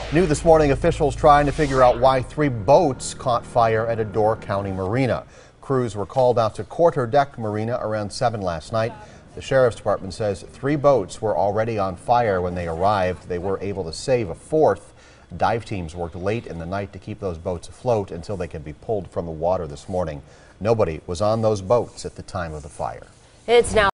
New this morning, officials trying to figure out why 3 boats caught fire at a Door County marina. Crews were called out to Quarter Deck Marina around 7 last night. The Sheriff's Department says 3 boats were already on fire when they arrived. They were able to save a 4th. Dive teams worked late in the night to keep those boats afloat until they could be pulled from the water this morning. Nobody was on those boats at the time of the fire. It's now